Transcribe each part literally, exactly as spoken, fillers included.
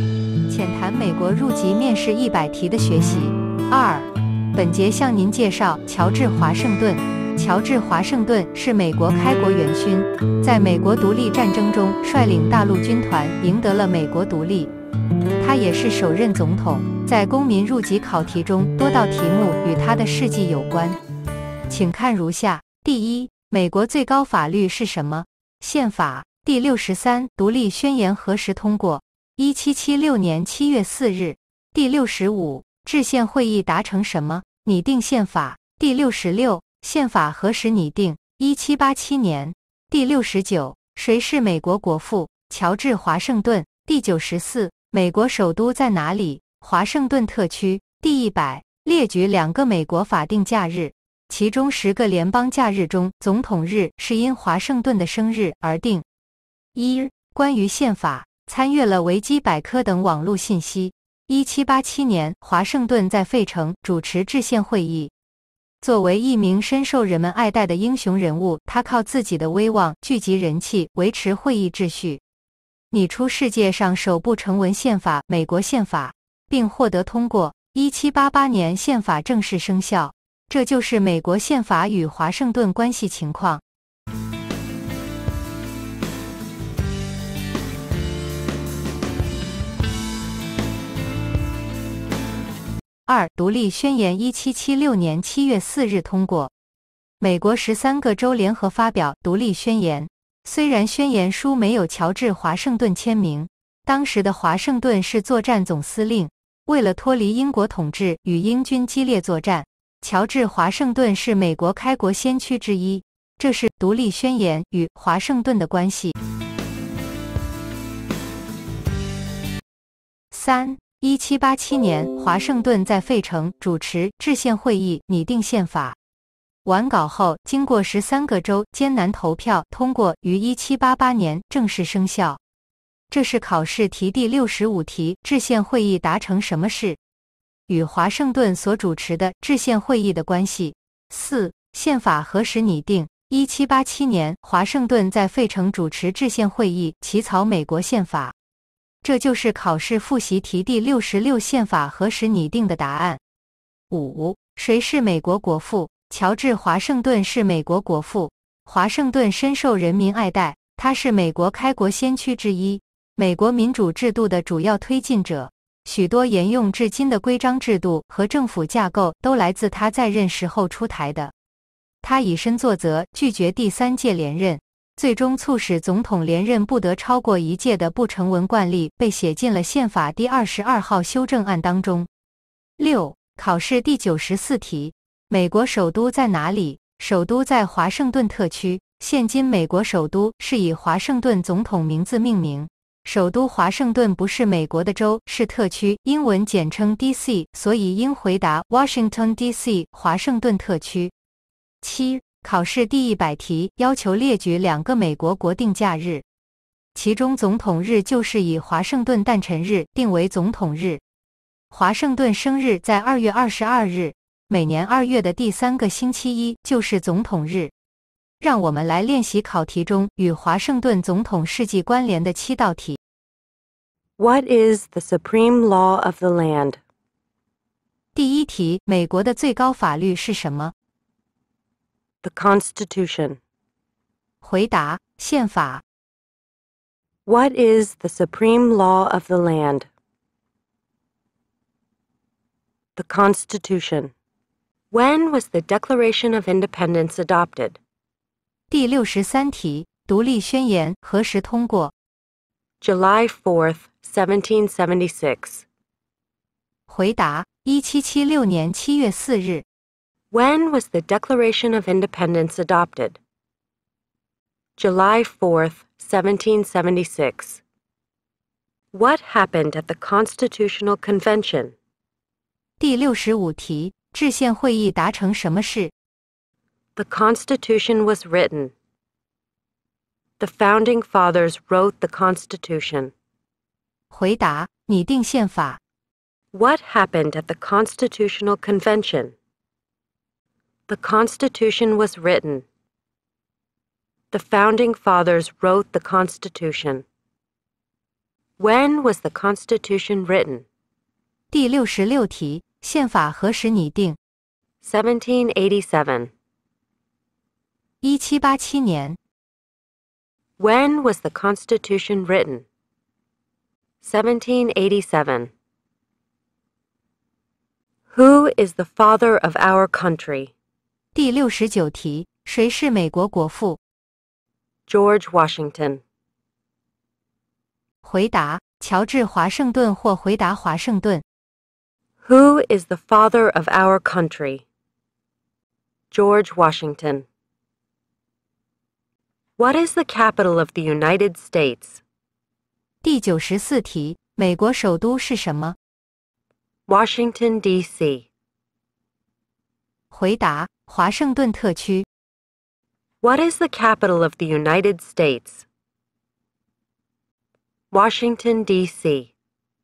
浅谈美国入籍面试一百题的学习。二，本节向您介绍乔治·华盛顿。乔治·华盛顿是美国开国元勋，在美国独立战争中率领大陆军团赢得了美国独立。他也是首任总统。在公民入籍考题中，多道题目与他的事迹有关，请看如下：第一，美国最高法律是什么？宪法。第六十三，独立宣言何时通过？一七七六年七月四日。第六十五，制宪会议达成什么？拟定宪法。第六十六，宪法何时拟定？一七八七年。第六十九，谁是美国国父？乔治·华盛顿。第九十四，美国首都在哪里？华盛顿特区。第一百，列举两个美国法定假日，其中十个联邦假日中，总统日是因华盛顿的生日而定。一、关于宪法，参阅了维基百科等网络信息。一七八七年，华盛顿在费城主持制宪会议。作为一名深受人们爱戴的英雄人物，他靠自己的威望聚集人气，维持会议秩序，拟出世界上首部成文宪法——美国宪法，并获得通过。一七八八年，宪法正式生效。这就是美国宪法与华盛顿关系情况。二、独立宣言一七七六年七月四日通过。美国十三个州联合发表独立宣言，虽然宣言书没有乔治·华盛顿签名，当时的华盛顿是作战总司令，为了脱离英国统治与英军激烈作战，乔治·华盛顿是美国开国先驱之一。这是独立宣言与华盛顿的关系。三、一七八七年，华盛顿在费城主持制宪会议，拟定宪法。完稿后，经过十三个州艰难投票通过，于一七八八年正式生效。这是考试题第六十五题，制宪会议达成什么事？与华盛顿所主持的制宪会议的关系。四、宪法何时拟定？一七八七年，华盛顿在费城主持制宪会议，起草美国宪法。这就是考试复习题第六十六，宪法何时拟定的答案。五、谁是美国国父？乔治·华盛顿是美国国父。华盛顿深受人民爱戴，他是美国开国先驱之一，美国民主制度的主要推进者。许多沿用至今的规章制度和政府架构都来自他在任时候出台的。他以身作则，拒绝第三届连任，最终促使总统连任不得超过一届的不成文惯例被写进了宪法第二十二号修正案当中。六、考试第九十四题，美国首都在哪里？首都在华盛顿特区。现今美国首都是以华盛顿总统名字命名。首都华盛顿不是美国的州，是特区，英文简称 D C， 所以应回答 Washington D C， 华盛顿特区。七、考试第一百题，要求列举两个美国国定假日，其中总统日就是以华盛顿诞辰日定为总统日。华盛顿生日在二月二十二日，每年二月的第三个星期一就是总统日。让我们来练习考题中与华盛顿总统事迹关联的七道题。 What is the supreme law of the land? 第一题，美国的最高法律是什么？ The Constitution. 回答：宪法。 What is the supreme law of the land? The Constitution. When was the Declaration of Independence adopted? 第六十三题，独立宣言何时通过？ July fourth, seventeen seventy-six. 回答：一七七六年七月四日。 When was the Declaration of Independence adopted? July fourth, seventeen seventy-six. What happened at the Constitutional Convention? 第六十五题，制宪会议达成什么事？ The Constitution was written. The Founding Fathers wrote the Constitution. 回答：拟定宪法。 What happened at the Constitutional Convention? The Constitution was written. The Founding Fathers wrote the Constitution. When was the Constitution written? 第六十六题，宪法何时拟定？ seventeen eighty-seven. 一七八七年。 When was the Constitution written? seventeen eighty-seven. Who is the father of our country? 第六十九题，谁是美国国父？ George Washington. 回答：乔治·华盛顿或回答华盛顿。 Who is the father of our country? George Washington. What is the capital of the United States? 第九十四题，美国首都是什么？ Washington, D C. 回答：华盛顿特区。 What is the capital of the United States? Washington, D C.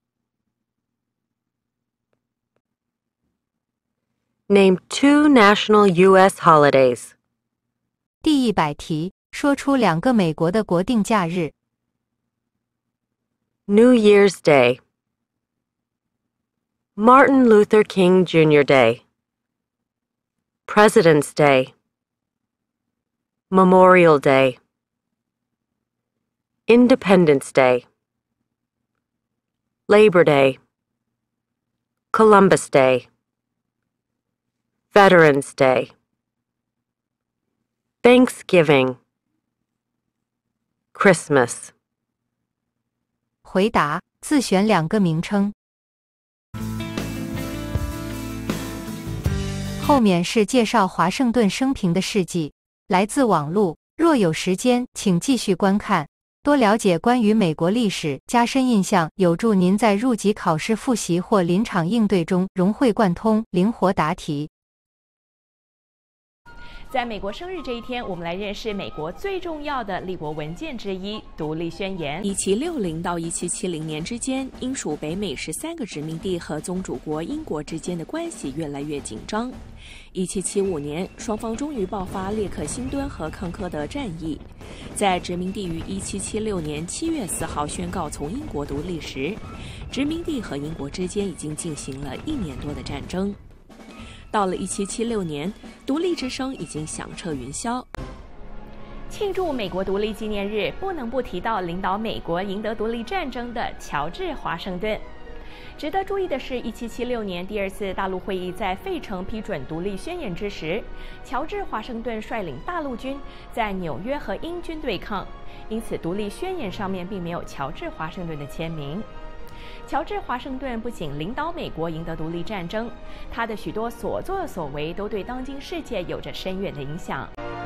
Name two national U S holidays. 第一百题，说出两个美国的国定假日。 New Year's Day. Martin Luther King Junior Day. President's Day. Memorial Day. Independence Day. Labor Day. Columbus Day. Veterans Day. Thanksgiving. Christmas. 回答：自选两个名称。后面是介绍华盛顿生平的事迹，来自网络。若有时间，请继续观看。多了解关于美国历史，加深印象，有助您在入籍考试复习或临场应对中融会贯通，灵活答题。 在美国生日这一天，我们来认识美国最重要的立国文件之一《独立宣言》。 一七六零到一七七零年之间，英属北美十三个殖民地和宗主国英国之间的关系越来越紧张。一七七五年，双方终于爆发列克星敦和康科德战役。在殖民地于一七七六年七月四号宣告从英国独立时，殖民地和英国之间已经进行了一年多的战争。到了一七七六年，独立之声已经响彻云霄。 庆祝美国独立纪念日，不能不提到领导美国赢得独立战争的乔治·华盛顿。值得注意的是，一七七六年第二次大陆会议在费城批准独立宣言之时，乔治·华盛顿率领大陆军在纽约和英军对抗，因此独立宣言上面并没有乔治·华盛顿的签名。乔治·华盛顿不仅领导美国赢得独立战争，他的许多所作所为都对当今世界有着深远的影响。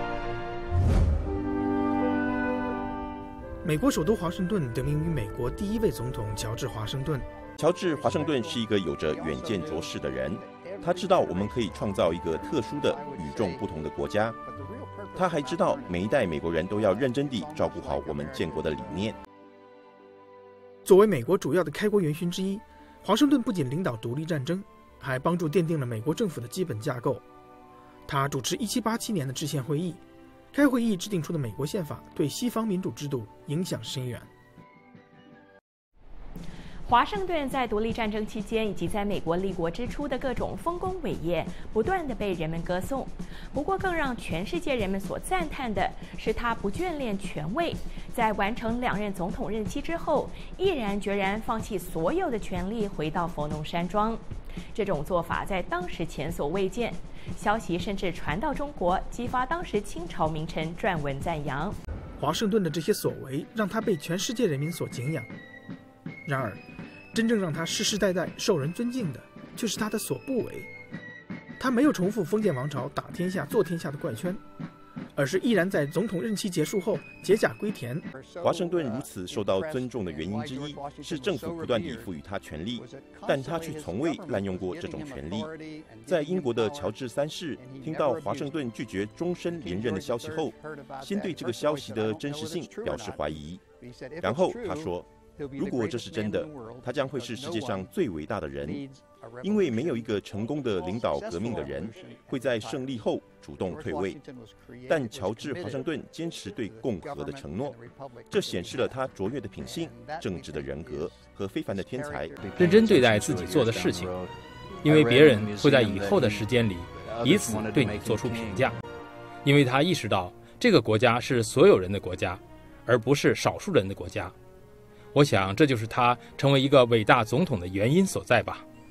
美国首都华盛顿得名于美国第一位总统乔治·华盛顿。 乔治·华盛顿是一个有着远见卓识的人，他知道我们可以创造一个特殊的、与众不同的国家。他还知道每一代美国人都要认真地照顾好我们建国的理念。 作为美国主要的开国元勋之一，华盛顿不仅领导独立战争，还帮助奠定了美国政府的基本架构。他主持一七八七年的制宪会议，该会议制定出的美国宪法对西方民主制度影响深远。 华盛顿在独立战争期间以及在美国立国之初的各种丰功伟业，不断地被人们歌颂。不过，更让全世界人们所赞叹的是他不眷恋权位，在完成两任总统任期之后，毅然决然放弃所有的权利，回到佛农山庄。这种做法在当时前所未见，消息甚至传到中国，激发当时清朝名臣撰文赞扬。 华盛顿的这些所为让他被全世界人民所敬仰。然而，真正让他世世代代受人尊敬的，却是他的所不为。他没有重复封建王朝打天下、做天下的怪圈，而是毅然在总统任期结束后解甲归田。 华盛顿如此受到尊重的原因之一，是政府不断地赋予他权力，但他却从未滥用过这种权力。在英国的乔治三世听到华盛顿拒绝终身连任的消息后，先对这个消息的真实性表示怀疑。然后他说，如果这是真的，他将会是世界上最伟大的人。 因为没有一个成功的领导革命的人会在胜利后主动退位。但乔治·华盛顿坚持对共和的承诺，这显示了他卓越的品性、正直的人格和非凡的天才。 认真对待自己做的事情，因为别人会在以后的时间里以此对你做出评价。因为他意识到这个国家是所有人的国家，而不是少数人的国家。我想这就是他成为一个伟大总统的原因所在吧。